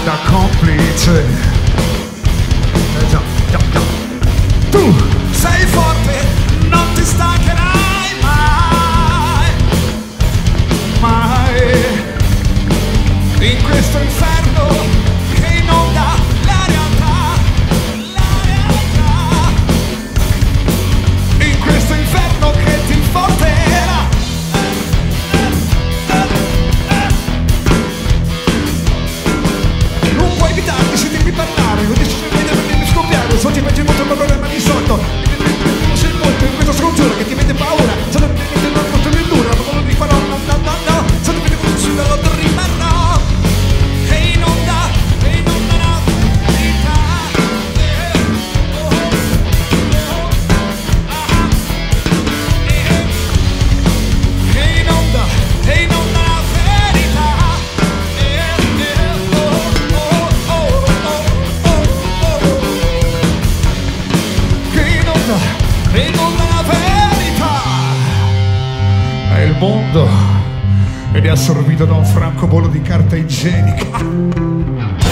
da complice. Già. Tu sei forte, non ti stancherai mai. In questo inferno che inonda la realtà. In questo inferno che ti inforterà. Non puoi evitare di sentirmi parlare, ho deciso di venirmi scoppiare, so ti faccio molto il problema di sotto. Non sei molto in questa scongiura che ti mette paura, sono veramente non molto più dura, ma non li farò, no, sono più così sulla lotta rimarrò. E inonda la verità. E inonda la verità. Che inonda la verità. È il mondo ed è assorbito da un francobollo di carta igienica.